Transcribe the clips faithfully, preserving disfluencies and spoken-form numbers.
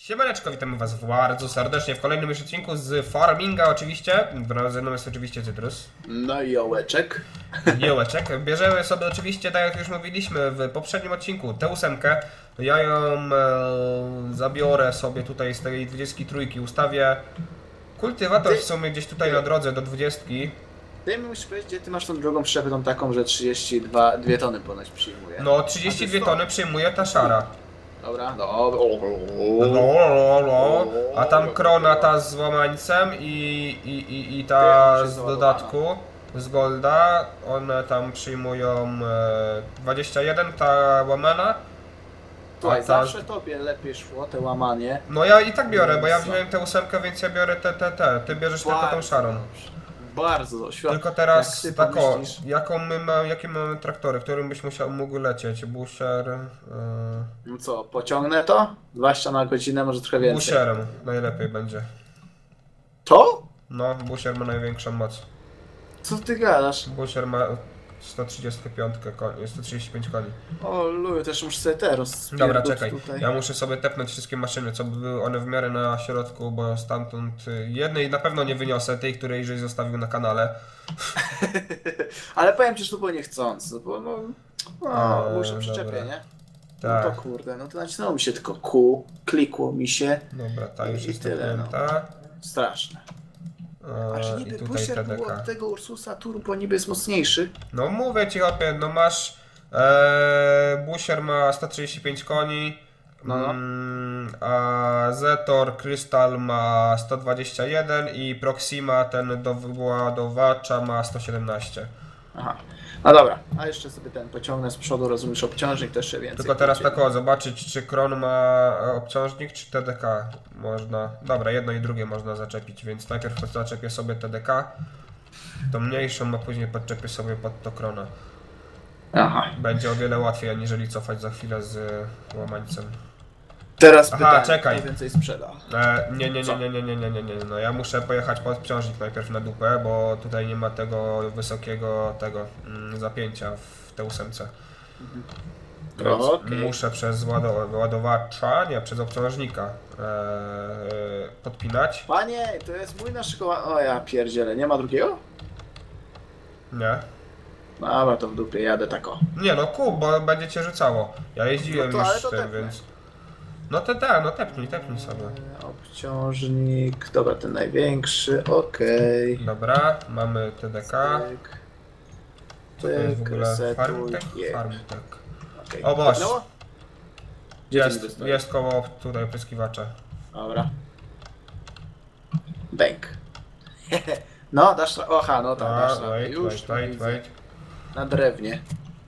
Siemaneczko, witamy was bardzo serdecznie w kolejnym już odcinku z Farminga oczywiście. Ze mną jest oczywiście Cytrus. No i Ołeczek. Jołeczek. Bierzemy sobie oczywiście, tak jak już mówiliśmy w poprzednim odcinku, tę ósemkę. Ja ją e, zabiorę sobie tutaj z tej dwudziestki trójki, ustawię kultywator w sumie gdzieś tutaj na drodze do dwudziestki. Ty mi musisz powiedzieć, gdzie ty masz tą drugą przyczepę, tą taką, że trzydzieści dwa tony ponoć przyjmuje. No trzydzieści dwie tony przyjmuje ta szara. Dobra, dobra. No, no, no. A tam krona ta z łamańcem i, i, i, i ta z dodatku, z golda, one tam przyjmują e, dwadzieścia jeden, ta łamana. Słuchaj, ta... zawsze tobie lepiej szło te łamanie. No ja i tak biorę, bo ja wziąłem tę ósemkę, więc ja biorę te, te, te. Ty bierzesz tylko tą szarą. Bardzo świetnie. Tylko teraz tak o, jaką my mamy, jakie mamy traktory, którym byś musiał mógł lecieć? Busher. Yy... No co, pociągnę to? zwłaszcza na godzinę, może trochę więcej. Busherem najlepiej będzie. To? No, Busher ma największą moc. Co ty gadasz? Busher ma sto trzydzieści pięć koni, sto trzydzieści pięć koni. O luju, też muszę sobie te rozpierdolić. Dobra, czekaj. Tutaj. Ja muszę sobie tepnąć wszystkie maszyny, co by były one w miarę na środku, bo stamtąd jednej na pewno nie wyniosę, tej, której żeś zostawił na kanale. Ale powiem ci, że to było niechcący, bo no... no eee, muszę przyczepię, nie? Tak. No to kurde, no to nacisnęło mi się tylko Q, klikło mi się. Dobra, ta już i jest tyle, tepnięta. no. Straszne. A że Eee, niby I tutaj Busher T był D K. od tego Ursusa Turbo niby jest mocniejszy. No mówię ci, hopie, no masz... Eee, Busher ma sto trzydzieści pięć koni. No, no. Mm, a Zetor Crystal ma sto dwadzieścia jeden i Proxima, ten do wyładowacza, ma sto siedemnaście. Aha. No dobra, a jeszcze sobie ten pociągnę z przodu, rozumiesz, obciążnik też jeszcze więcej. Tylko teraz tak o, zobaczyć czy Kron ma obciążnik czy T D K. Można, dobra, jedno i drugie można zaczepić, więc najpierw zaczepię sobie T D K, to mniejszą, a później podczepię sobie pod to Krona. Aha. Będzie o wiele łatwiej, aniżeli cofać za chwilę z łamańcem. Teraz Aha, pytanie, czekaj. kto więcej sprzeda. E, nie, nie, nie, nie, nie, nie, nie, nie, nie, no ja muszę pojechać pod obciążnik najpierw na dupę, bo tutaj nie ma tego wysokiego tego mm, zapięcia w tej ósemce. Więc Okay. muszę przez ładow ładowacza, nie, przez obciążnika e, podpinać. Panie, to jest mój nasz szkoła. O ja pierdzielę, nie ma drugiego? Nie. Dobra, to w dupie, jadę tak o. Nie no kup, bo będzie cię rzucało. Ja jeździłem No to, ale już to tym, tepnę. więc... No to tak, no tepnij, tepnij sobie. E, Obciążnik, dobra, ten największy, okej. Okay. Dobra, mamy T D K. Tyk. To jest w Tyk, ogóle resetuj, Farmtech? je. Farmtech. Okay. O Boże. Gdzie to Jest, niby stoi? jest koło tutaj opryskiwacza. Dobra. Bęk. No, dasz ra- Oha, no tak, dasz radę. wait, Już wait, to wait, widzę. wait. Na drewnie.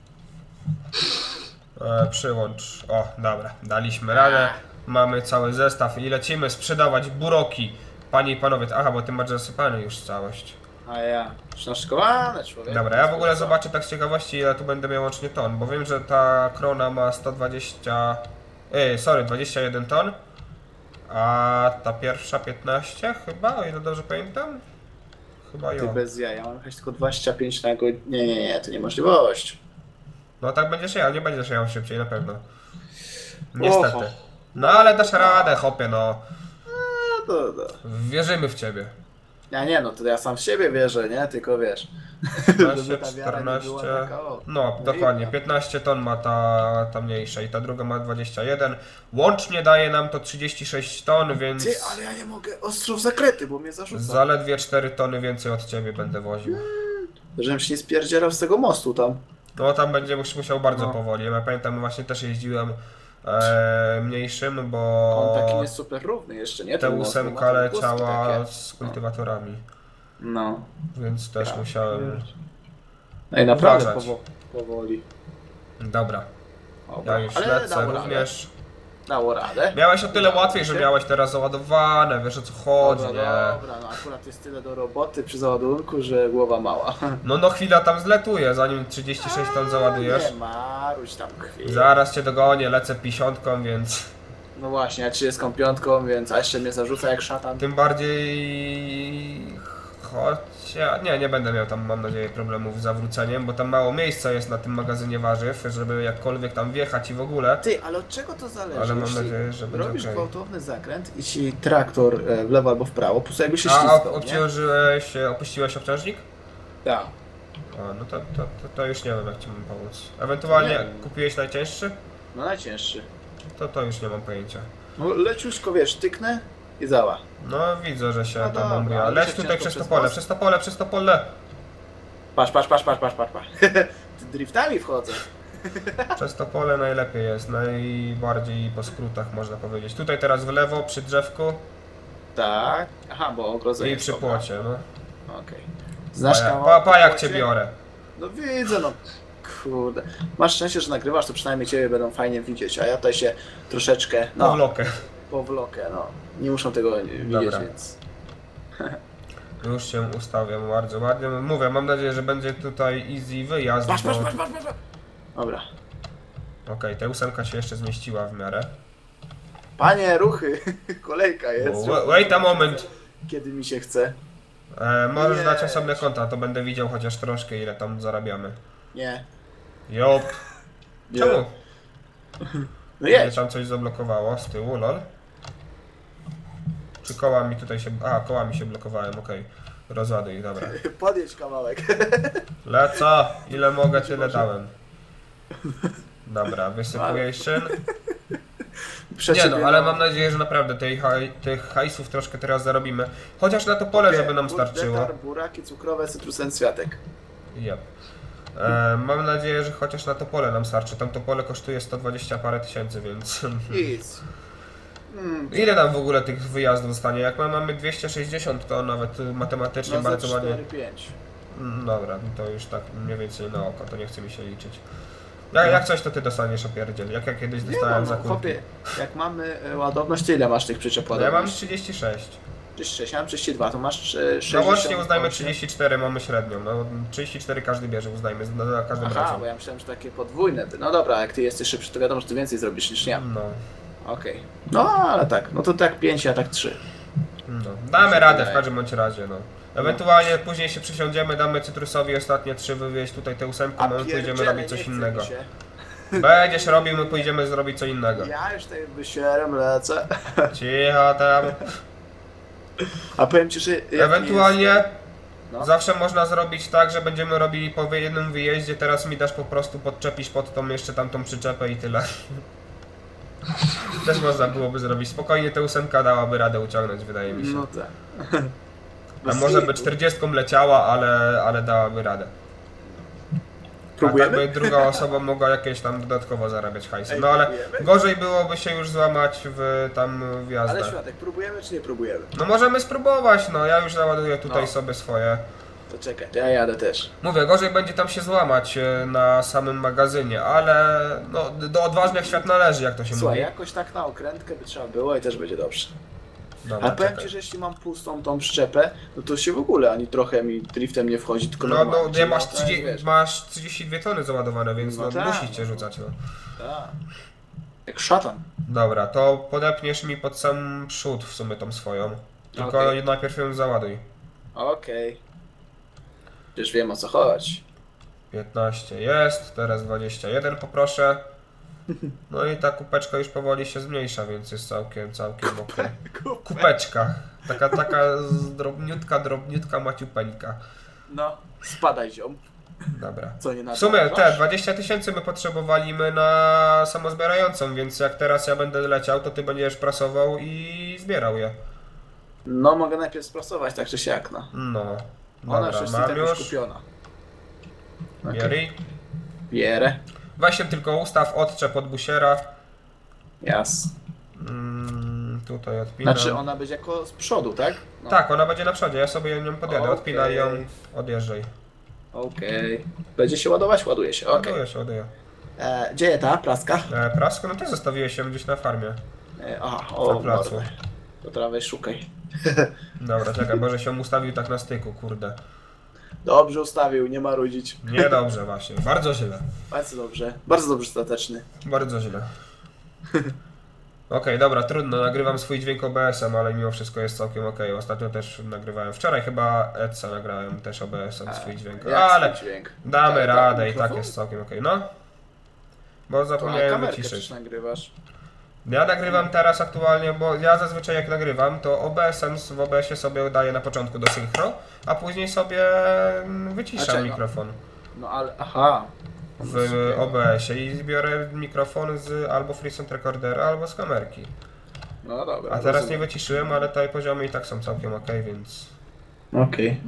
E, przyłącz. O, dobra, daliśmy radę. Mamy cały zestaw i lecimy sprzedawać buroki. Panie i panowie, aha, bo ty masz zasypany już całość. A ja, już naszkowane człowiek. Dobra, ja w ogóle zobaczę tak z ciekawości, ile tu będę miał łącznie ton, bo wiem, że ta Krona ma sto dwadzieścia... Ej, sorry, dwadzieścia jeden ton. A ta pierwsza piętnaście chyba, o ile dobrze pamiętam? Chyba Ty ją. bez jaja, mam jechać tylko dwadzieścia pięć na godzinę. Nie, nie, nie, to niemożliwość. No tak będziesz jechał, nie będziesz jechał szybciej na pewno. Niestety. Oho. No ale dasz radę, hopie, no. No to, to. Wierzymy w ciebie. Ja nie, no to ja sam w siebie wierzę, nie? Tylko wiesz. piętnaście, Żeby ta wiara nie była czternaście. taka, o. No, No dokładnie. i- piętnaście ton ma ta, ta mniejsza i ta druga ma dwadzieścia jeden. Łącznie daje nam to trzydzieści sześć ton, więc Ty, ale ja nie mogę ostrzów zakrety, bo mnie zarzuca. zaledwie cztery tony więcej od ciebie będę woził. Żebym się nie spierdzierał z tego mostu tam. No tam będzie mus- musiał bardzo No. powoli. Ja pamiętam, właśnie też jeździłem e, mniejszym, bo On taki jest super równy jeszcze, nie? ta Ten most, ósemka ma tam guzki leciała takie. z kultywatorami, No. więc też Ja musiałem... No i naprawdę Uważać. powo powoli. Dobra, Dobra. ja już Ale lecę dało również. Radę. Dało radę. Miałeś o tyle Udało łatwiej, że się. miałeś teraz załadowane, wiesz o co chodzi, Dobra, nie? dobra, no akurat jest tyle do roboty przy załadunku, że głowa mała. No no chwila tam zletuje, zanim trzydzieści sześć ton załadujesz. Nie maruś tam chwilę. Zaraz cię dogonię, lecę pięćdziesiątką, więc... No właśnie, ja trzydziestką piątką, więc a jeszcze mnie zarzuca jak szatan. Tym bardziej... Chociaż nie, nie będę miał tam, mam nadzieję, problemów z zawróceniem, bo tam mało miejsca jest na tym magazynie warzyw, żeby jakkolwiek tam wjechać i w ogóle. Ty, ale od czego to zależy? Ale mam Jeśli nadzieję, że będzie robisz okej. gwałtowny zakręt i ci traktor e, w lewo albo w prawo, po prostu jakby się A ślizgał, ob- nie? obciążyłeś, opuściłeś obciążnik? Tak. A, no to, to, to, to już nie wiem, jak ci mam pomóc. Ewentualnie Nie. kupiłeś najcięższy? No najcięższy. To to już nie mam pojęcia. No leciuszko, wiesz, tyknę i zała. No widzę, że się No tam dobra, bombuje. ale Leć się tutaj ciężko przez to przez pole, most? przez to pole, przez to pole! Patrz, patrz, patrz, patrz, patrz, patrz, patrz. Ty driftami wchodzę. Przez to pole najlepiej jest, najbardziej po skrótach można powiedzieć. Tutaj teraz w lewo przy drzewku Tak. Aha, bo ogrodzenie. i przy dobra. płocie, no. Okej. Znasz Pa, kawał pa, pa jak płocie? cię biorę. No widzę, no. Kurde. Masz szczęście, że nagrywasz, to przynajmniej ciebie będą fajnie widzieć, a ja tutaj się troszeczkę, no, Powlokę. powlokę, no. Nie muszą tego widzieć, Dobra. więc... Już się ustawiam bardzo ładnie. Mówię, mam nadzieję, że będzie tutaj easy wyjazd, Patrz, bo... patrz, patrz, patrz, patrz. Dobra. Okej, ta ósemka się jeszcze zmieściła w miarę. Panie, ruchy. Kolejka jest. Wa- Wait a moment. Kiedy mi się chce. E, możesz Nie. dać osobne konta, to będę widział chociaż troszkę, ile tam zarabiamy. Nie. Jop. Nie. Czemu? No Mnie jedź. tam coś zablokowało z tyłu, lol. Czy koła mi tutaj się... A, koła mi się blokowałem, okej. Rozładuj ich, dobra. Podjedź kawałek. Lecę! Ile mogę, tyle dałem. Dobra, wysypuation. Nie no, ale mam nadzieję, że naprawdę tej haj, tych hajsów troszkę teraz zarobimy. Chociaż na to pole, żeby nam starczyło. Detar, buraki cukrowe, cytrusem, światek. Yep. E, mam nadzieję, że chociaż na to pole nam starczy. Tam to pole kosztuje sto dwadzieścia parę tysięcy, więc... Nic. Mm, Ile nam w ogóle tych wyjazdów zostanie? Jak my mamy dwieście sześćdziesiąt, to nawet matematycznie no za bardzo ładnie... cztery pięć. Mm, Dobra, no to już tak mniej więcej na oko, to nie chce mi się liczyć. Jak, jak coś, to ty dostaniesz opierdziel, jak ja kiedyś Nie dostałem no, za no kulki. chłopie, jak mamy e, ładowność, to ile masz tych przyczep Ja mam ładowności? trzydzieści sześć. trzydzieści sześć, ja mam trzydzieści dwa, to masz e, No sześćdziesiąt. łącznie uznajmy osiem. trzydzieści cztery, mamy średnią. No trzydzieści cztery każdy bierze, uznajmy, na, na każdym Aha, razem. bo ja myślałem, że takie podwójne. No dobra, jak ty jesteś szybszy, to wiadomo, że ty więcej zrobisz niż ja. No, Okej. No ale tak, no to tak pięć, a tak trzy. no. Damy się radę w wydaje. każdym bądź razie, no. Ewentualnie później się przysiądziemy, damy cytrusowi ostatnie trzy wywieźć tutaj tę ósemkę, my pójdziemy pierdziele, robić nie coś chce innego. mi się. Będziesz robił, my pójdziemy zrobić co innego. Ja już tutaj wysierem lecę. Cicho tam. A powiem ci, że... jak nie Ewentualnie jest- No. zawsze można zrobić tak, że będziemy robili po jednym wyjeździe, teraz mi dasz po prostu podczepić pod tą jeszcze tamtą przyczepę i tyle. Też można byłoby zrobić. Spokojnie ta ósemka dałaby radę uciągnąć, wydaje mi się. No tak. A może by czterdziestką leciała, ale, ale dałaby radę. A tak Próbujemy? by druga osoba mogła jakieś tam dodatkowo zarabiać hajsy. Ej, No ale próbujemy? gorzej byłoby się już złamać w tam w jazdę. Ale Światek, próbujemy czy nie próbujemy? No możemy spróbować, no ja już załaduję tutaj No. sobie swoje. To czekaj, to ja jadę też. Mówię, gorzej będzie tam się złamać e, na samym magazynie, ale no, do odważnych świat należy, jak to się Słuchaj, mówi. jakoś tak na okrętkę by trzeba było i też będzie dobrze. Dobra, A powiem czekaj. ci, że jeśli mam pustą tą przyczepę, no to się w ogóle ani trochę mi driftem nie wchodzi, tylko No, no, normalnie, nie czyli masz, no, to trzydzieści, wiesz. masz trzydzieści dwie tony załadowane, więc No no, tak, musisz cię no. rzucać. No. Tak. Jak szatan. Dobra, to podepniesz mi pod sam przód w sumie tą swoją. Tylko Okej. najpierw ją załaduj. Okej. Już wiem o co chodzi. piętnaście jest, teraz dwadzieścia jeden poproszę. No i ta kupeczka już powoli się zmniejsza, więc jest całkiem, całkiem okej. Kupeczka. Taka, taka z drobniutka, drobniutka maciupeńka. No, spadaj ziom. Dobra. Co nie na W sumie te dwadzieścia tysięcy my potrzebowaliśmy na samozbierającą, więc jak teraz ja będę leciał, to ty będziesz prasował i zbierał je. No, mogę najpierw sprasować, tak czy siak, no. No. Ona już Dobra, jest i mam tak już już. kupiona. Okej. Bierij. Bierę. Weź się tylko ustaw, odczep od busiera. Jas. Mm, tutaj odpinam. Znaczy ona będzie jako z przodu, tak? No. Tak, ona będzie na przodzie, ja sobie nią podjadę. Okej. Odpinaj ją, odjeżdżaj. Okej. Będzie się ładować? Ładuje się, okej. Ładuje się, ładuje. E, Gdzie jest ta praska? E, praskę, no ty zostawiłeś się gdzieś na farmie. E, aha, Na o, placu. mordę. To trawej szukaj. Dobra, czekaj, może się ustawił tak na styku, kurde. Dobrze ustawił, nie ma rudzić. Niedobrze właśnie, bardzo źle. Bardzo dobrze. Bardzo dobrze stateczny. Bardzo źle. Okej, dobra, trudno, nagrywam swój dźwięk O B S-em, ale mimo wszystko jest całkiem okej. Ostatnio też nagrywałem, wczoraj chyba Edsa nagrałem też O B S-em swój dźwięk, Jak ale swój dźwięk? damy Tak, radę tak, i tak mikrofon? jest całkiem okej, no. Bo To na zapomniałem kamerkę wyciszyć. też nagrywasz. Ja nagrywam teraz aktualnie, bo ja zazwyczaj jak nagrywam, to O B S-em w O B S-ie sobie daję na początku do synchro, a później sobie mm, A wyciszam czego? mikrofon No ale, aha. w O B S-ie i biorę mikrofon z albo FreeSound Recordera, albo z kamerki. No dobra. A teraz nie rozumiem. wyciszyłem, ale te poziomy i tak są całkiem ok, więc... Okej.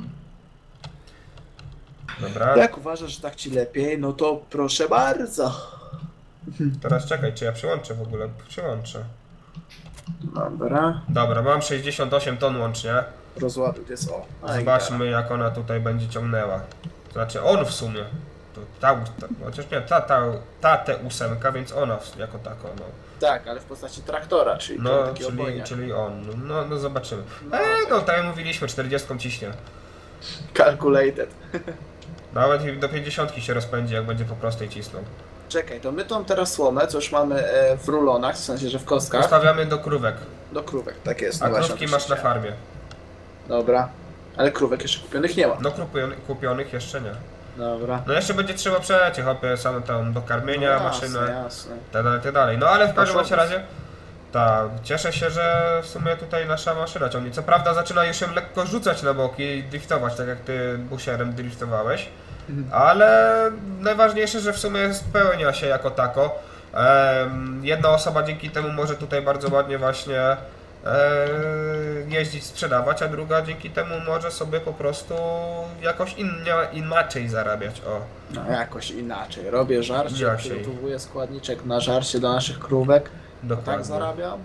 Dobra. Jak uważasz, że tak ci lepiej, no to proszę bardzo. Teraz czekaj, czy ja przyłączę w ogóle? Przyłączę. Dobra. Dobra, mam sześćdziesiąt osiem ton łącznie. Rozładuj, to jest o. A, Zobaczmy jak ona tutaj będzie ciągnęła. Znaczy on w sumie. To ta, ta, chociaż nie, ta, ta, ta T osiem, więc ona w- jako tako, no. Tak, ale w postaci traktora, czyli No, taki czyli, obojniak. czyli on. No, no zobaczymy. No, Eee, tak. no tak jak mówiliśmy, czterdziestką ciśnie. Calculated. Nawet i do pięćdziesiątki się rozpędzi, jak będzie po prostej cisnął. Czekaj, to my tą teraz słomę, co już mamy e, w rulonach, w sensie, że w kostkach, Ustawiamy do krówek, do krówek, tak jest. a no właśnie, krówki to masz na chciałem. farmie. Dobra, ale krówek jeszcze kupionych nie ma. No kupion- kupionych jeszcze nie. Dobra. No jeszcze będzie trzeba przecie, hopie, sam tam do karmienia, No maszynę, jasne, jasne. tak dalej, tak dalej. No ale w każdym Poszło. bądź razie, tak, cieszę się, że w sumie tutaj nasza maszyna ciągnie. Co prawda zaczyna już ją lekko rzucać na boki i driftować, tak jak ty busierem driftowałeś, ale najważniejsze, że w sumie spełnia się jako tako. Em, jedna osoba dzięki temu może tutaj bardzo ładnie właśnie e, jeździć, sprzedawać, a druga dzięki temu może sobie po prostu jakoś inna, inaczej zarabiać. O. No jakoś inaczej. Robię żarcie, Inaczej. przygotowuję składniczek na żarcie do naszych krówek. Dokładnie. Tak zarabiam.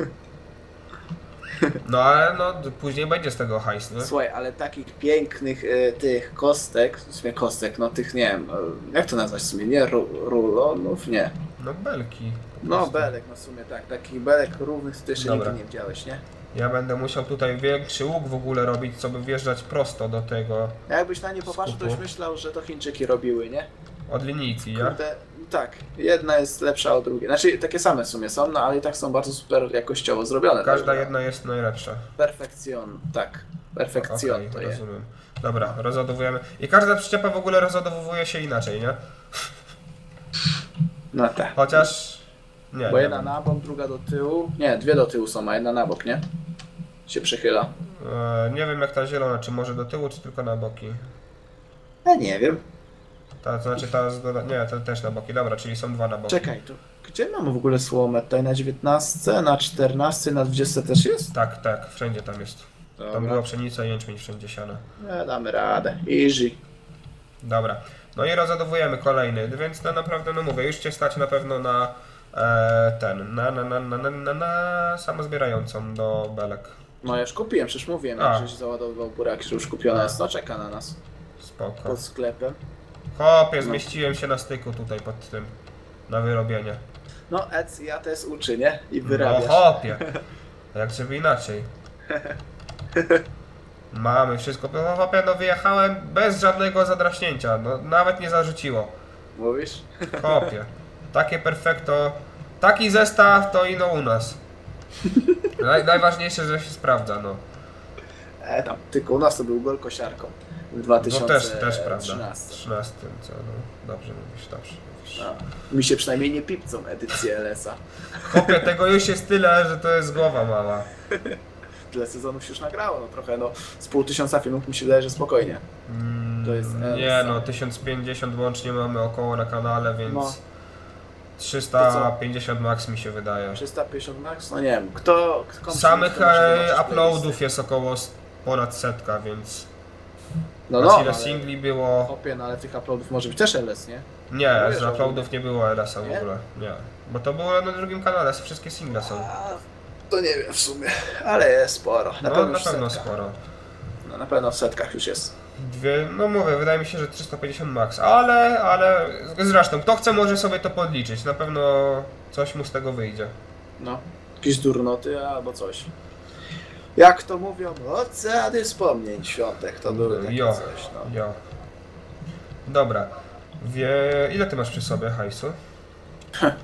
No ale no później będzie z tego hajs, nie? Słuchaj, ale takich pięknych e, tych kostek, w sumie kostek, no tych nie wiem, e, jak to nazwać w sumie, nie ru, rulonów, nie. No belki. po No prostu. belek, no w sumie tak, takich belek równych to jeszcze Dobra. nigdy nie widziałeś, nie? Ja będę musiał tutaj większy łuk w ogóle robić, co by wjeżdżać prosto do tego Jakbyś na nie popatrzył, to Skupu. już myślał, że to Chińczyki robiły, nie? od linijki, ja? Kurde, tak, jedna jest lepsza od drugiej. Znaczy takie same w sumie są, no ale i tak są bardzo super jakościowo zrobione. Każda tak, jedna jest najlepsza. Perfekcjon, tak. Perfekcjon Okej, to jest. rozumiem. Dobra, rozładowujemy. I każda przyczepa w ogóle rozładowuje się inaczej, nie? No tak. Chociaż... Nie, Bo nie jedna wiem. na bok, druga do tyłu. Nie, dwie do tyłu są, a jedna na bok, nie? Się przychyla. E, nie wiem jak ta zielona, czy może do tyłu, czy tylko na boki. Ja nie wiem. Ta, to znaczy ta z doda- nie, to też na boki, dobra, czyli są dwa na boki. Czekaj, to gdzie mamy w ogóle słomę? Tutaj na dziewiętnastce, na czternastce, na dwudziestce też jest? Tak, tak, wszędzie tam jest. Tam Dobra. była pszenica i jęczmień wszędzie siana. Nie, damy radę. Easy. Dobra, no i rozładowujemy kolejny, więc no naprawdę, no mówię, już cię stać na pewno na e, ten, na, na, na, na, na, na, na samozbierającą do belek. No ja już kupiłem, przecież mówiłem, A. jak żeś załadowywał burak, że już kupione jest. No czeka na nas. Spoko. Pod sklepem. Hopie, No. zmieściłem się na styku tutaj pod tym, na wyrobienie. No Ec, ja też uczy, nie? I No wyrabiasz. hopie, jak żeby inaczej. Mamy wszystko, no hopie, no wyjechałem bez żadnego zadraśnięcia, no nawet nie zarzuciło. Mówisz? Hopie, takie perfekto, taki zestaw to ino u nas. Naj, najważniejsze, że się sprawdza, no. E tam, tylko u nas to był gol kosiarką. W No dwa tysiące też, też prawda. trzynastym. trzynastym, co, no. Dobrze mówisz, dobrze mówisz. No. Mi się przynajmniej nie pipcą edycję L S a. Hopie, tego już jest tyle, że to jest głowa mała. Tyle sezonów się już nagrało, no trochę, no z pół tysiąca filmów mi się wydaje, że spokojnie. Mm, To jest L S A. nie no, tysiąc pięćdziesiąt łącznie mamy około na kanale, więc No. trzysta pięćdziesiąt max mi się wydaje. trzysta pięćdziesiąt max? No nie wiem, kto... kto Samych kto może e, zobaczyć uploadów playlisty? jest około s- ponad setka, więc No a no, ile ale... singli było? Hopie, no ale tych uploadów może być też L S, nie? Nie, Mówię, z że uploadów nie było L S a w Nie? ogóle, nie. Bo to było na drugim kanale, wszystkie single są. A, to nie wiem w sumie, ale jest sporo. Na No pewno, na już pewno setka. sporo. No, na pewno w setkach już jest. Dwie, no mówię, wydaje mi się, że trzysta pięćdziesiąt max, ale, ale zresztą, kto chce może sobie to podliczyć, na pewno coś mu z tego wyjdzie. No, jakieś durnoty albo coś. Jak to mówią, oceany wspomnień świątek, to były takie Jo, coś, no. jo. Dobra, Wie, ile ty masz przy sobie hajsu?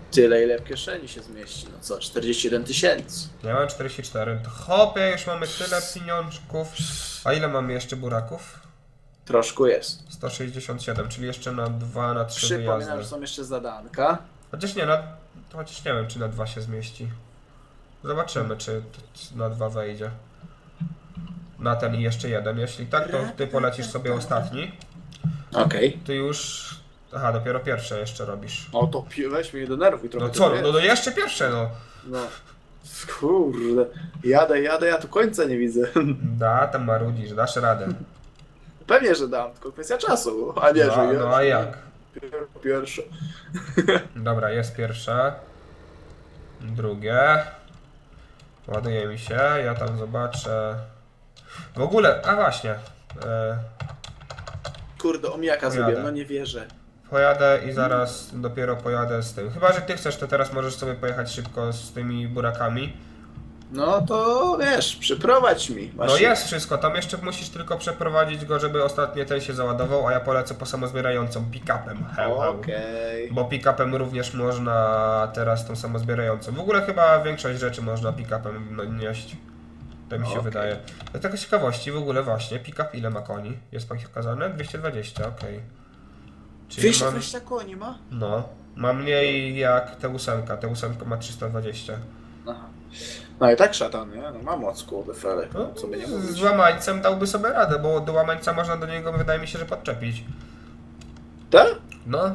Tyle, ile w kieszeni się zmieści. No co, czterdzieści jeden tysięcy. Ja mam czterdzieści cztery. To hopie, już mamy tyle pieniążków. A ile mamy jeszcze buraków? Troszkę jest. sto sześćdziesiąt siedem, czyli jeszcze na dwa, na trzy Przypominam, wyjazdy. że są jeszcze zadanka. Chociaż nie, na, chociaż nie wiem, czy na dwa się zmieści. Zobaczymy, czy na dwa wejdzie. Na ten i jeszcze jeden. Jeśli tak, to ty polecisz sobie ostatni. Okej. Okay. Ty już... Aha, dopiero pierwsze jeszcze robisz. O to pi- weź mnie do nerwów i trochę. No co, no, no, no jeszcze pierwsze, no. No. Kurde. Jadę, jadę, ja tu końca nie widzę. Da, tam marudzisz, dasz radę. Pewnie, że dam, tylko kwestia czasu, a nie, No, że no a jak? Pierwsze. Dobra, jest pierwsze. Drugie. Ładuje mi się, ja tam zobaczę. W ogóle, a właśnie. E, Kurde, omijaka Pojadę. zrobiłem, no nie wierzę. pojadę i zaraz dopiero pojadę z tym. Chyba że ty chcesz, to teraz możesz sobie pojechać szybko z tymi burakami. No to wiesz, przyprowadź mi. Masz No jest wszystko, tam jeszcze musisz tylko przeprowadzić go, żeby ostatnie ten się załadował, a ja polecę po samozbierającą pick-upem. Okej. Okay. Bo pick-upem również można teraz tą samozbierającą. W ogóle chyba większość rzeczy można pick-upem no, nieść. To mi się okay. wydaje. Do tego ciekawości w ogóle właśnie, pick-up ile ma koni? Jest pokazane? dwieście dwadzieścia, okej. Okay. dwieście dwadzieścia mam... koni ma? No, ma mniej jak T osiem, T osiem ma trzysta dwadzieścia. Aha. No i tak szatan, nie? No ma moc, kurde, fele. No, co by nie mówić. Z łamańcem dałby sobie radę, bo do łamańca można do niego, wydaje mi się, że podczepić. Tak? No.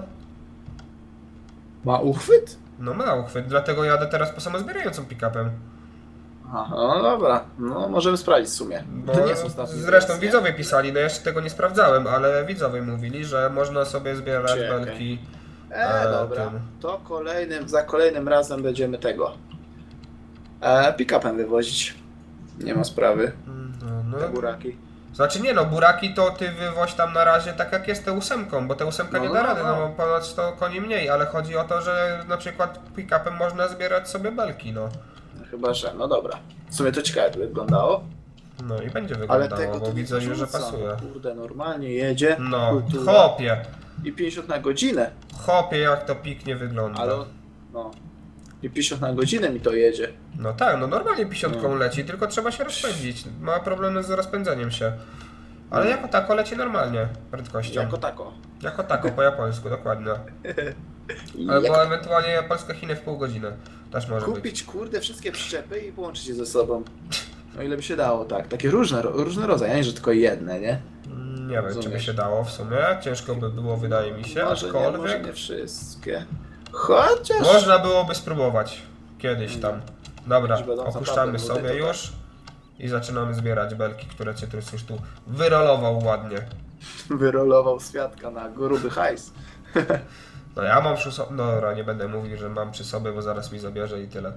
Ma uchwyt? No ma uchwyt, dlatego jadę teraz po samozbierającą pick-upem. Aha, no dobra, no możemy sprawdzić w sumie. Bo to nie jest ostatni zresztą wyjazd, widzowie nie? pisali, no ja jeszcze tego nie sprawdzałem, ale widzowie mówili, że można sobie zbierać Czekaj. belki. E, e, dobra, tym. to kolejnym, za kolejnym razem będziemy tego e, pick-upem wywozić. Nie ma sprawy. No, no. Te buraki. Znaczy nie no, buraki to ty wywoź tam na razie tak jak jest T osiem, bo T osiem No, nie no, da no, rady, no no. bo ponad sto koni mniej, ale chodzi o to, że na przykład pick-upem można zbierać sobie belki, no. No, chyba, że, no dobra. W sumie to ciekawe by wyglądało. No i będzie Ale wyglądało, tego bo to widzę nie już, że porzucam. pasuje. Kurde, normalnie jedzie. No, kultura. chopie, I pięćdziesiąt na godzinę. chopie jak to piknie wygląda. Ale no. I pięćdziesiąt na godzinę mi to jedzie. No tak, no normalnie pięćdziesiątką No. leci, tylko trzeba się rozpędzić. Ma problemy z rozpędzeniem się. Ale No. jako tako leci normalnie prędkością. Jako tako. Jako tako, po japońsku, dokładnie. Albo Jak ewentualnie Polska-Chiny w pół godziny. Też może być. kupić, kurde, wszystkie przyczepy i połączyć je ze sobą. No ile by się dało, tak. Takie różne, różne rodzaje, nie że tylko jedne, nie? Nie wiem, czy by Rozumiesz. się dało w sumie. Ciężko by było, wydaje mi się, Może nie, może aczkolwiek nie wszystkie. Chociaż... można byłoby spróbować kiedyś tam. Dobra, Że będą opuszczamy naprawdę sobie ludy, to już i zaczynamy zbierać belki, które Cytrus już tu wyrolował ładnie. Wyrolował świadka na gruby hajs. No ja mam przy sobie, no dobra, nie będę mówił, że mam przy sobie, bo zaraz mi zabierze i tyle.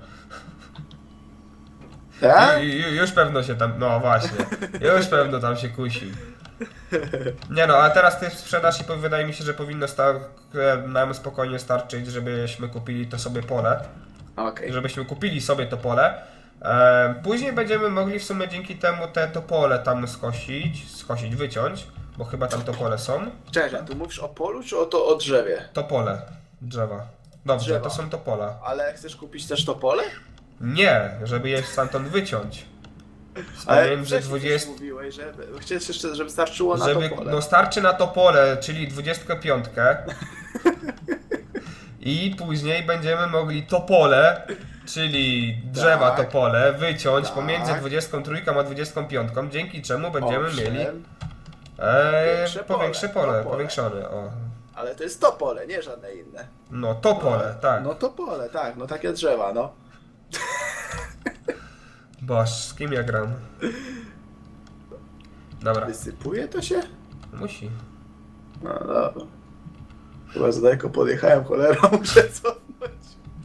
Tak? I, i, już pewno się tam, no właśnie, już pewno tam się kusi. Nie no, a teraz ty sprzedaż i po- wydaje mi się, że powinno sta- nam spokojnie starczyć, żebyśmy kupili to sobie pole. Okej. Żebyśmy kupili sobie to pole. E, później będziemy mogli w sumie dzięki temu te topole tam skosić, skosić, wyciąć, bo chyba tam topole są. Czekaj, tu mówisz o polu czy o to o drzewie? Topole, drzewa. Dobrze, Drzewa. to są topola. Ale chcesz kupić też to pole? Nie, żeby je stamtąd wyciąć. Z Ale pomiędzy wcześniej dwudziestu... też mówiłeś, że chciałeś jeszcze, żeby starczyło na Żeby, to pole. no starczy na to pole, czyli dwudziestkę piątkę. I później będziemy mogli to pole, czyli drzewa Tak. to pole, wyciąć Tak. pomiędzy dwudziestką trójką a dwudziestką piątką, dzięki czemu będziemy Owszem, mieli e, Większe powiększe pole, pole, to pole. powiększone. O. Ale to jest to pole, nie żadne inne. No to pole, tak. No to pole, tak, no takie drzewa, no. Boż, z kim ja gram? Dobra, Wysypuje to się? musi. No dobra. Chyba za daleko podjechałem, cholera, muszę cofnąć.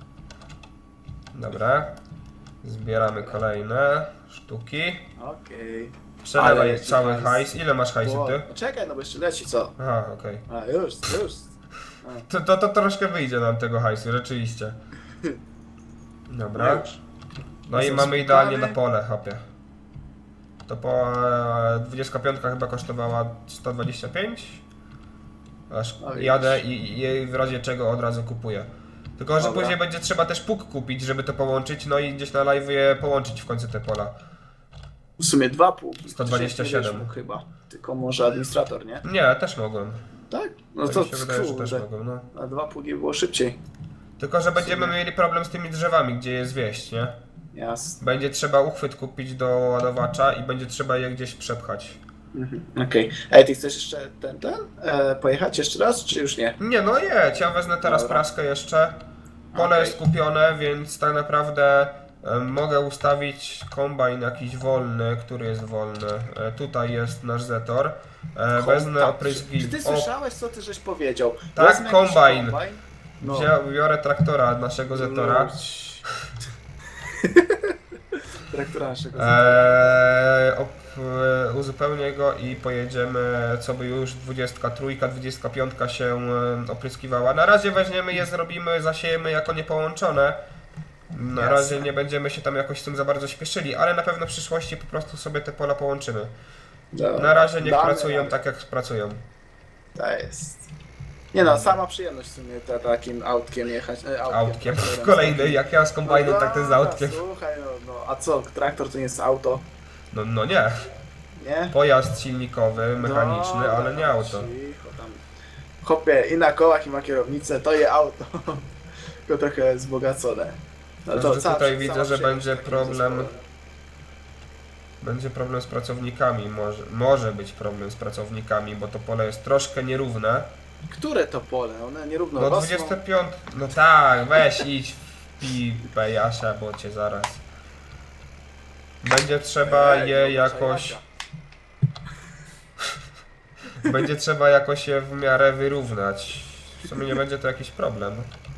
Dobra. Zbieramy kolejne sztuki. Okej. Przelewaj Ale leci cały hajs. hajs. Ile masz hajsu Bo- ty? no czekaj, no bo jeszcze leci, co? Aha, okej. A, już, już. To, to, to troszkę wyjdzie nam tego hajsu, rzeczywiście. Dobra. Już. No i Są mamy idealnie na spukane. pole, hopie. To po e, dwudziestka piątka chyba kosztowała sto dwadzieścia pięć. Aż No widzisz. jadę i, i w razie czego od razu kupuję. Tylko, że Dobra. później będzie trzeba też pług kupić, żeby to połączyć, no i gdzieś na live je połączyć w końcu te pola. W sumie dwa pługi. sto dwadzieścia siedem. Wcześniej nie mógł chyba. Tylko może administrator, nie? Nie, też mogłem. Tak? No Tak to mi się wydaje, że też kurde. mogłem, no. A dwa pługi było szybciej. Tylko, że będziemy mieli problem z tymi drzewami, gdzie je zwieść, nie? Jasne. Będzie trzeba uchwyt kupić do ładowacza i będzie trzeba je gdzieś przepchać. Mhm. Okej. Okay. Ej, ty chcesz jeszcze ten, ten? E, pojechać jeszcze raz, czy już nie? Nie, no jedź, ja wezmę teraz Dobra. praskę jeszcze. Pole Okej. jest kupione, więc tak naprawdę e, mogę ustawić kombajn jakiś wolny, który jest wolny. E, tutaj jest nasz Zetor. E, wezmę Tak. opryski. Czy ty O, słyszałeś, co ty żeś powiedział? Tak, Wezmę jakiś kombajn. kombajn. No. wzię- biorę traktora naszego Zetora. No. Traktora naszego Zetora. Eee, op, e, uzupełnię go i pojedziemy, co by już dwudziestka trzy, dwudziestka pięć się e, opryskiwała. Na razie weźmiemy je, zrobimy, zasiejemy jako niepołączone. Na Jasne. razie nie będziemy się tam jakoś z tym za bardzo śpieszyli, ale na pewno w przyszłości po prostu sobie te pola połączymy. Dobra. Na razie niech Damy pracują radę. tak jak pracują. To jest. Nie no, sama przyjemność w sumie ta, takim autkiem jechać. E, autkiem. Autkiem. traktorem. Kolejny, jak ja z kombajnem, No tak to z dobra, autkiem. Słuchaj, no, no, a co, traktor to nie jest auto, No, no nie. nie? Pojazd silnikowy, mechaniczny, Dobra, ale nie auto. Cicho tam. Hopie, i na kołach, i ma kierownicę, to je auto. Tylko trochę wzbogacone. No Tylko, że cała- tutaj cała widzę, że przyjemność będzie takim problem. zespołem. Będzie problem z pracownikami, może, może być problem z pracownikami, bo to pole jest troszkę nierówne. Które to pole? One nierówno No rosną. dwudzieste piąte, no tak, weź idź w pipę Jasia, bo cię zaraz. Będzie trzeba Ej, je no, jakoś, Jasia. będzie trzeba jakoś je w miarę wyrównać. W sumie nie będzie to jakiś problem.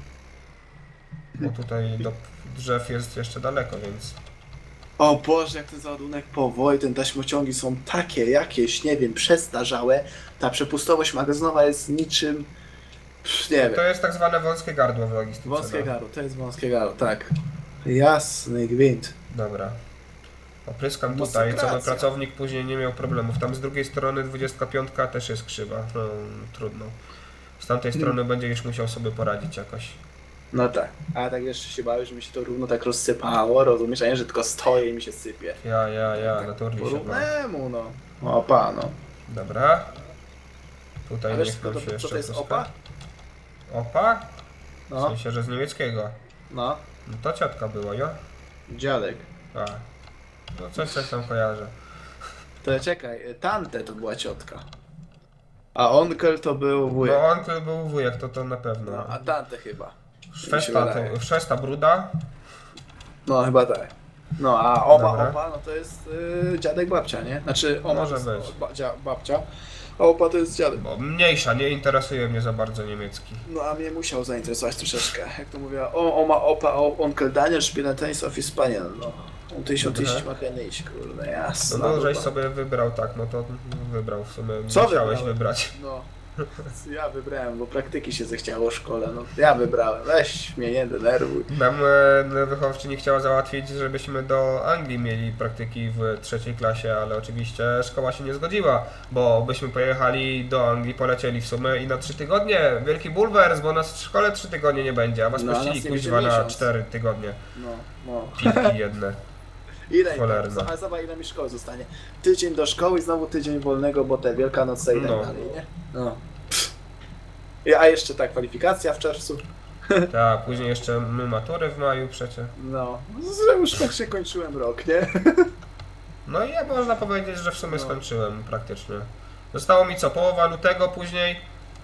Bo tutaj do drzew jest jeszcze daleko, więc... O Boże, jak ten załadunek powoli, ten taśmociągi są takie jakieś, nie wiem, przestarzałe. Ta przepustowość magazynowa jest niczym... Pff, nie wiem. To jest tak zwane wąskie gardło w logistyce. Wąskie no. garo, to jest wąskie garo, tak. Jasny gwint. Dobra. Opryskam No, tutaj, co by sekracja. pracownik później nie miał problemów. Tam z drugiej strony dwudziestka piątka też jest krzywa. No, trudno. Z tamtej Hmm. strony będzie już musiał sobie poradzić jakoś. No tak. A tak jeszcze się bałeś, że mi się to równo tak rozsypało, rozumiesz, a nie, że tylko stoję i mi się sypie. Ja, ja, ja, Tak na turli po się. No. równemu, no. Opa, no. Dobra. Tutaj A wiesz, niech co nam to, się co jeszcze to jest opryska. opa? Opa? W No, sensie, że z niemieckiego. no. No to ciotka była, jo? Dziadek. A. No coś, coś tam kojarzę. To czekaj, tante to była ciotka. A onkel to był wujek. No on to był wujek, to to na pewno. No, a tante chyba. Mi się Szwesta, wydaje. to, szwesta bruda. No chyba tak. No a oba, Dobra. opa, no to jest y, dziadek babcia, nie? Znaczy oma Może to jest być. ba, dzia, babcia, a opa to jest dziadek. Bo mniejsza, nie interesuje mnie za bardzo niemiecki. No a mnie musiał zainteresować troszeczkę. Jak to mówiła, o, oma, opa, o, onkel Daniel spielt Tennis of Hispania, no. On tyś, on tyś, Dobra. ma iść, kurde, No, jasno. no żeś dupa. sobie wybrał, tak, no to wybrał w sumie. Co Musiałeś wybrałem? wybrać. No. Ja wybrałem, bo praktyki się zechciało w szkole, no. Ja wybrałem, weź mnie nie denerwuj. Nam e, wychowawczyni chciała załatwić, żebyśmy do Anglii mieli praktyki w trzeciej klasie, ale oczywiście szkoła się nie zgodziła, bo byśmy pojechali do Anglii, polecieli w sumie i na trzy tygodnie. Wielki bulwers, bo nas w szkole trzy tygodnie nie będzie, a was No, a puścili nas nie kuźwa będzie na miesiąc. cztery tygodnie. No, no. Piwki jedne. Ile, Cholerno. ale zobacz ile mi szkoły zostanie. Tydzień do szkoły i znowu tydzień wolnego, bo te Wielkanoc i tak No. dalej, nie? No. I- A jeszcze ta kwalifikacja w czerwcu. Tak, później jeszcze my matury w maju przecież. No. Z- Już tak się kończyłem rok, nie? No i ja można powiedzieć, że w sumie No. skończyłem praktycznie. Zostało mi co? Połowa lutego, później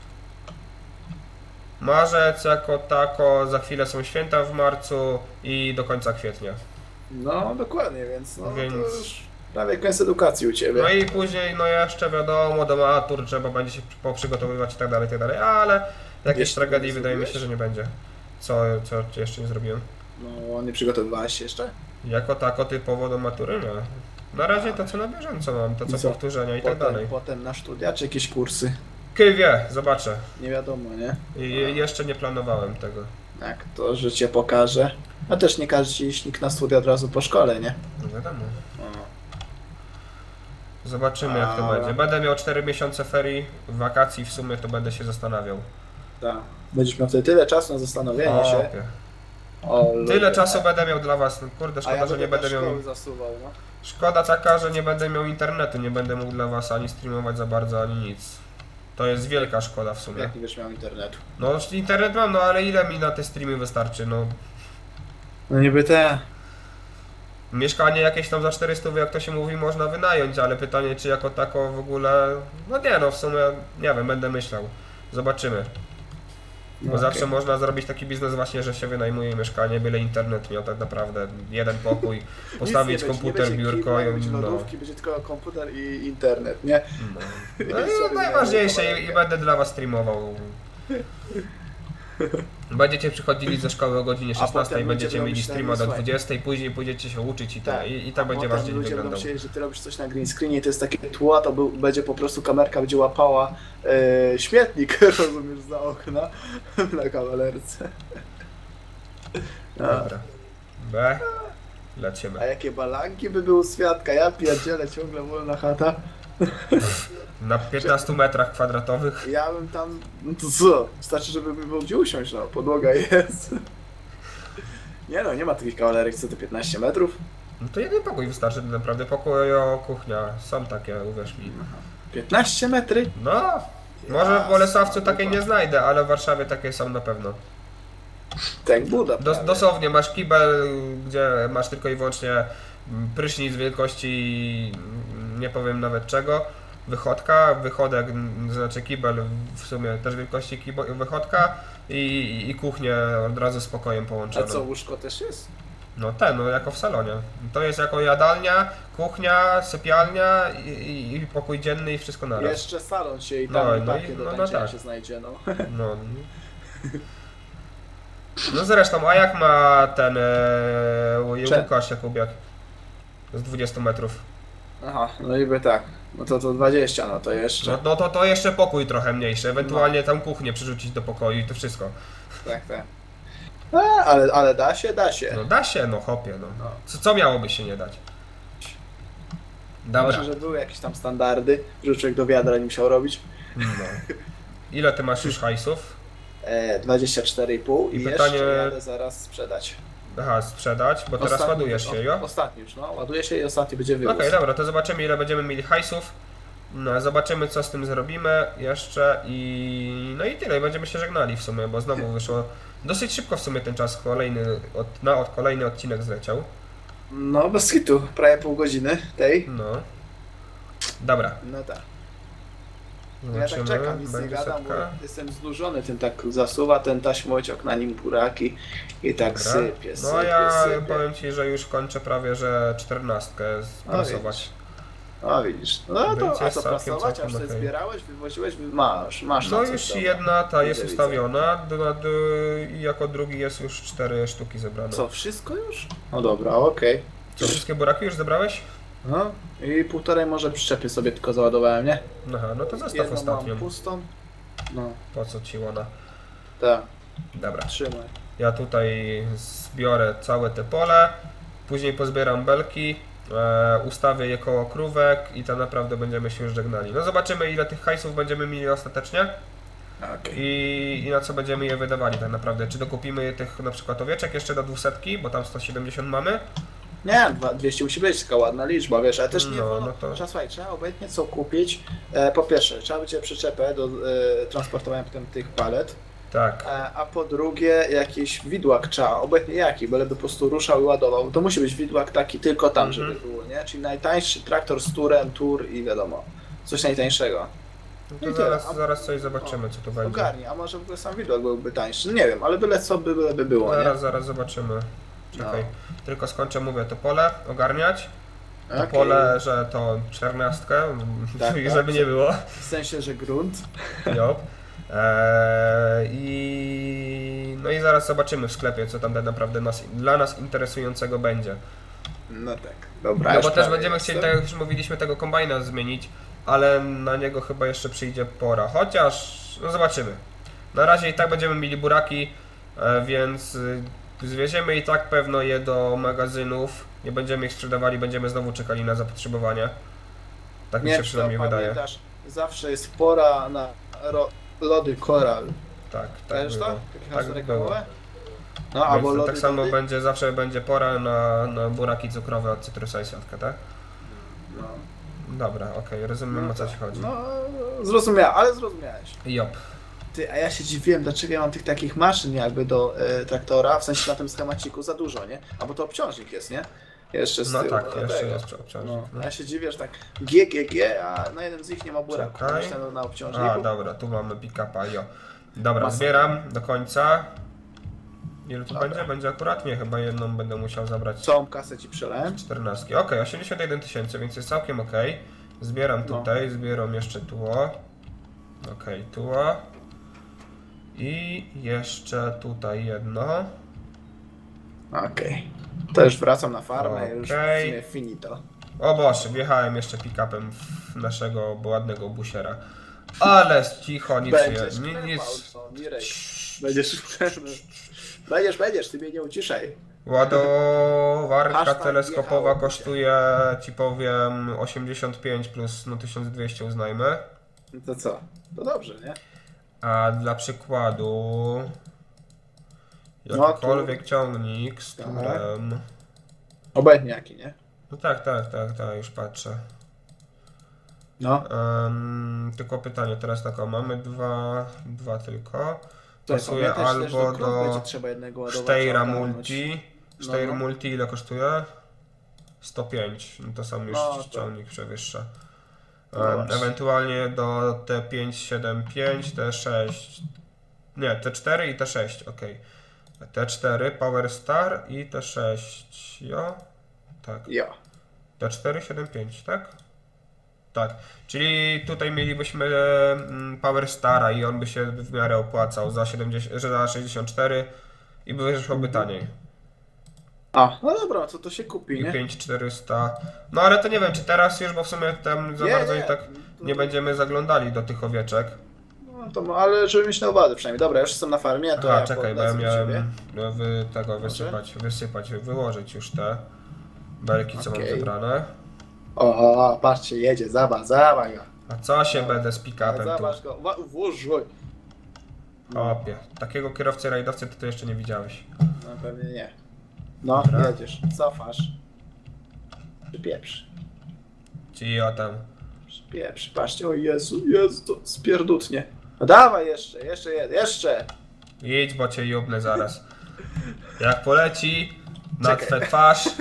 marzec jako tako, za chwilę są święta w marcu i do końca kwietnia. No, dokładnie, więc no Więc- to już prawie koniec edukacji u Ciebie. No i później, no jeszcze wiadomo, do matur trzeba będzie się poprzygotowywać i tak dalej, i tak dalej, ale jakiejś Jeszcze tragedii nie wydaje mi się, zrobiłeś? że nie będzie. Co, co jeszcze nie zrobiłem? No, nie przygotowywałeś się jeszcze? Jako tako typowo do matury, nie. Na razie to co na bieżąco mam, to I co co? powtórzenia i tak Potem, dalej. potem na studia czy jakieś kursy? Kij wie, zobaczę. Nie wiadomo, nie? I jeszcze nie planowałem tego. Jak to życie pokaże. A też nie każe Ci iść nikt na studia od razu po szkole, nie? No wiadomo. No. Zobaczymy jak to Dobra. będzie. Będę miał cztery miesiące ferii, wakacji w sumie to będę się zastanawiał. Tak. Będziesz miał wtedy tyle czasu na zastanowienie się. Opie. O, Tyle ludzie. czasu będę miał dla was. No, kurde, A szkoda, ja że nie będę będę do miał... szkoły zasuwał, no. Szkoda taka, że nie będę miał internetu, nie będę mógł dla was ani streamować za bardzo, ani nic. To jest wielka szkoda w sumie. Jak nie będziesz miał internetu? No internet mam, no ale ile mi na te streamy wystarczy, no. No niby te. Mieszkanie jakieś tam za czterysta, jak to się mówi, można wynająć, ale pytanie, czy jako tako w ogóle... No nie no, w sumie, nie wiem, będę myślał. Zobaczymy. Bo No, zawsze okej. można zrobić taki biznes właśnie, że się wynajmuje mieszkanie, byle internet miał tak naprawdę jeden pokój, postawić Nic nie komputer, będzie, nie będzie biurko kibla, i będzie no. lodówki, będzie tylko komputer i internet, nie? No, I no sobie i najważniejsze wynajmę i, i będę dla was streamował. Będziecie przychodzili ze szkoły o godzinie potem szesnastej, ludzie będziecie będą mieli myśleli, streama do słuchaj. dwudziestej, później pójdziecie się uczyć i tyle. I, i tak A będzie potem wasz dzień ludzie wyglądał. będą myśleli, że ty robisz coś na green screenie i to jest takie tło, to był, będzie po prostu kamerka będzie łapała e, śmietnik, rozumiesz, za okna na kawalerce. No. Dobra. B. A Lecimy. jakie balanki by były u świadka, ja pierdzielę, ciągle wolna chata. Na piętnastu metrach kwadratowych. Ja bym tam, no to co, wystarczy, żeby mi było gdzie usiąść, no, podłoga jest. Nie no, nie ma takich kawalerek, co to piętnaście metrów? No to jeden pokój wystarczy tak naprawdę. Pokojo, kuchnia. Są takie, uwierz mi. piętnaście metry? No. Może w Bolesławcu Jasna takiej dupa. nie znajdę, ale w Warszawie takie są na pewno. Tak Buda. Dos, prawie. dosłownie masz kibel, gdzie masz tylko i wyłącznie mm, prysznic wielkości mm, nie powiem nawet czego, wychodka, wychodek, mm, znaczy kibel w sumie też wielkości kibo, wychodka i, i kuchnię od razu z pokojem A połączoną. co, łóżko też jest? No ten, no jako w salonie. To jest jako jadalnia, kuchnia, sypialnia i, i, i pokój dzienny i wszystko naraz. Jeszcze salon się i No, tam no takie i- do no, no tańczenia tak. się znajdzie, no. No. No zresztą, a jak ma ten e, Cze- Łukasz Jakubiak z dwudziestu metrów? Aha, no niby tak. No to to dwadzieścia, no to jeszcze. No, no to, to jeszcze pokój trochę mniejszy, ewentualnie tam kuchnię przerzucić do pokoju i to wszystko. Tak, tak. A, ale, ale da się, da się. No da się, no hopie, no. No. Co, co miałoby się nie dać? Dobra. Może, że były jakieś tam standardy, że człowiek do wiadra nie musiał robić. No. Ile ty masz już hajsów? E, dwadzieścia cztery i pół i, I i pytanie- jeszcze jadę zaraz sprzedać. Aha, sprzedać, bo teraz Ostatni- ładujesz się, jo? o- Ostatni już, no. Ładuje się i ostatni będzie Okej, wywóz. dobra, to zobaczymy ile będziemy mieli hajsów. No, zobaczymy co z tym zrobimy jeszcze i no i tyle, i będziemy się żegnali w sumie, bo znowu wyszło dosyć szybko w sumie ten czas, kolejny, od, na od kolejny odcinek zleciał. No, bez hitu, prawie pół godziny tej. No. Dobra, No tak. Ja zobaczymy, tak czekam, nic nie będzie gadam, bo setka. jestem znużony tym, tak zasuwa ten taśmociok, na nim buraki i tak Dobra. sypie, sypie, No ja sypie. powiem ci, że już kończę prawie, że czternastkę sprasować. A widzisz, no Więc to a jest co całkiem, prasować, całkiem aż sobie okej. zbierałeś, wywoziłeś, wy- masz, masz No na coś, już dobra. jedna ta jest Widzę, ustawiona, d- d- i jako drugi jest już cztery sztuki zebrane. Co, wszystko już? No dobra, okej. Co, wszystkie buraki już zebrałeś? No i półtorej może przyczepy sobie tylko załadowałem, nie? Aha, no to zostaw Jedną ostatnią. mam pustą. No, Po co ci ona? tak, Dobra. trzymaj. Ja tutaj zbiorę całe te pole, później pozbieram belki, e, ustawię je koło krówek i tak naprawdę będziemy się już żegnali. No zobaczymy ile tych hajsów będziemy mieli ostatecznie Okej. i, i na co będziemy je wydawali tak naprawdę. Czy dokupimy tych na przykład owieczek jeszcze do dwusetki, bo tam sto siedemdziesiąt mamy? Nie, dwa- dwieście musi być taka ładna liczba, wiesz, ale też nie No, wolno. no to- Trzeba, słuchaj, trzeba obojętnie co kupić. E, po pierwsze, trzeba będzie przyczepę do e, transportowania potem tych palet, Tak. e, a po drugie jakiś widłak trzeba, obojętnie jaki, byleby po prostu ruszał i ładował. To musi być widłak taki tylko tam, Mhm. żeby było, nie? Czyli najtańszy traktor z turem, tur i wiadomo, coś najtańszego. No i to tyle. zaraz, A- zaraz coś zobaczymy co tu będzie. Ogarnij, a może w ogóle sam widłak byłby tańszy, nie wiem, ale byle co by, byleby było, nie? Zaraz, zaraz zobaczymy. Czekaj. No. Tylko skończę, mówię, to pole ogarniać. To Okej. pole, że to czternastkę, Tak, tak. żeby nie było. W sensie, że grunt. Jop. Eee, i... No i zaraz zobaczymy w sklepie, co tam tak naprawdę nas, dla nas interesującego będzie. No tak, dobra. No już bo też prawie będziemy jestem. chcieli, tak jak już mówiliśmy, tego kombajna zmienić, ale na niego chyba jeszcze przyjdzie pora. Chociaż, no zobaczymy. Na razie i tak będziemy mieli buraki, e, więc y, zwieziemy i tak pewno je do magazynów. Nie będziemy ich sprzedawali, będziemy znowu czekali na zapotrzebowanie. Tak mi Nie się przynajmniej to wydaje. pamiętasz, zawsze jest pora na ro- lody koral. Tak, tak Też było. to? Takie Tak hasło było. reklamowe? No, Więc albo to lody, tak samo lody. będzie, zawsze będzie pora na, na buraki cukrowe od Cytrusa i Świątka, tak? No, Dobra, okej, rozumiem no o co tak. ci chodzi. No, zrozumiałem, ale zrozumiałeś. Jop. Ty, a ja się dziwiłem, dlaczego ja mam tych takich maszyn jakby do e, traktora, w sensie na tym schemaciku za dużo, nie? A bo to obciążnik jest, nie? Jeszcze z No tyłu. tak, dlatego. jeszcze jest obciążnik. No, No. ja się dziwię, że tak G, G, G, a na jednym z nich nie ma buraku. Czekaj. Myślałem na obciążniku. A, dobra, tu mamy pick-upa, jo. Dobra, Masa. zbieram do końca. Ile tu Dobra. będzie? Będzie akurat? Nie, chyba jedną będę musiał zabrać. Całą kasę ci przelałem. czternastki. Okej, osiemdziesiąt jeden tysięcy, więc jest całkiem okej. Zbieram No. tutaj, zbieram jeszcze tuło. Okej, tuło. I jeszcze tutaj jedno. Okej. To już wracam na farmę, już w Okej. sumie finito. O Boże, wjechałem jeszcze pick-upem w naszego ładnego busiera. Ale cicho, nic Będziesz nie, klepał, nic. co, Mirek. Będziesz Będziesz, będziesz, ty mnie nie uciszaj. Ładowarka Hashtag teleskopowa wjechało. kosztuje, ci powiem, osiemdziesiąt pięć plus no tysiąc dwieście uznajmy. No to co? To dobrze, nie? A dla przykładu, No, jakikolwiek ciągnik z Tak. turem... Obojętnie jaki, nie? No tak, tak, tak, tak, już patrzę. No. Um, tylko pytanie teraz tak, o, mamy dwa, dwa tylko. To jest, Pasuje pamiętaj, że też albo do krów będzie do trzeba jednego ładowacza Steyra ogarnąć. Multi. No, Steyr no. Multi ile kosztuje? sto pięć, no to sam już No, to- ciągnik przewyższa. No Um, właśnie. ewentualnie do T pięć siedem pięć, T sześć, nie, T cztery i T sześć, ok. T cztery Power Star i T sześć, jo? Tak. Ja. T cztery siedem pięć, tak? Tak. Czyli tutaj mielibyśmy mm, Power Stara i on by się w miarę opłacał za, siedemdziesiąt, że za sześćdziesiąt cztery i by wyszłoby taniej. A, no dobra, to to się kupi, I nie? pięć tysięcy czterysta. No ale to nie wiem, czy teraz już, bo w sumie tam za Nie, bardzo nie. i tak To- nie to- będziemy zaglądali do tych owieczek. No to, ale żeby mieć na uwadze przynajmniej. Dobra, już jestem na farmie, to Aha, ja czekaj, bo ja podlecę do ciebie. miałem no, wy, tego wysypać, wysypać, wyłożyć już te belki, co mam Okej. zebrane. O, o, o, patrzcie, jedzie, zobacz, zobacz go. A co się będę z pick-upem tu? Zobacz go, Wa- włóż go. Opie, takiego kierowcy rajdowcy to ty jeszcze nie widziałeś. No pewnie nie. No, Dobra. jedziesz, cofasz. Przypieprz. Ci o tam. Przypieprz, patrzcie, o Jezu, Jezu, to spierdutnie. No dawaj jeszcze, jeszcze, jed- jeszcze. Idź, bo cię jubnę zaraz. Jak poleci na Czekaj. twe twarz.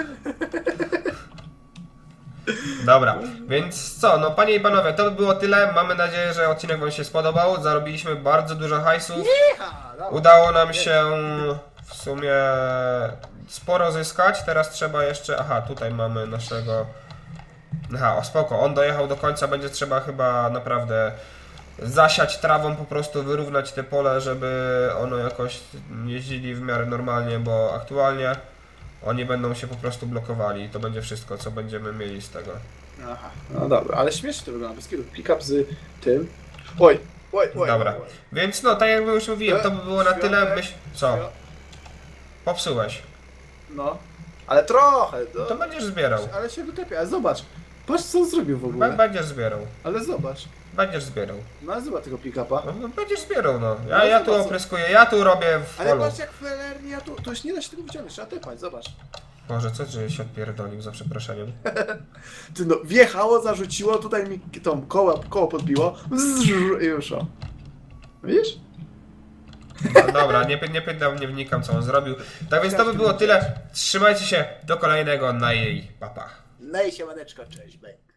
Dobra, więc co, no panie i panowie, to by było tyle. Mamy nadzieję, że odcinek wam się spodobał. Zarobiliśmy bardzo dużo hajsów. Iha, dawaj. Udało nam się w sumie sporo zyskać. Teraz trzeba jeszcze... Aha, tutaj mamy naszego... Aha, o spoko, on dojechał do końca. Będzie trzeba chyba naprawdę zasiać trawą, po prostu wyrównać te pole, żeby ono jakoś jeździli w miarę normalnie, bo aktualnie oni będą się po prostu blokowali i to będzie wszystko, co będziemy mieli z tego. Aha, no dobra, ale śmiesznie to wygląda, bez kitu. Pick-up z tym. Oj, oj, oj. Dobra, oj, oj. więc no, tak jak już mówiłem, to by było na tyle. Świątek, Myśl... Co? świąt- Popsułeś. No, ale trochę. To To, będziesz zbierał. ale się wytepia, ale zobacz. Patrz co on zrobił w B- ogóle. Będziesz zbierał. Ale zobacz. Będziesz zbierał. No ale zobacz tego pick-upa. No, no będziesz zbierał, no. Ja, No, ja tu zobacz, opryskuję, ja tu robię w Ale polu. patrz jak felernie, ja tu, to już nie da się tego wyciągnąć, trzeba tepać, zobacz. Boże, co że się odpierdolił za przeproszeniem? Ty no, wjechało, zarzuciło, tutaj mi tą koło, koło podbiło. Zzzz, i już o. Widzisz? No, dobra, nie, nie pytam, nie wnikam co on zrobił. Tak więc to by było tyle. Trzymajcie się, do kolejnego, na jej, papa. No i siemaneczko, cześć, bye.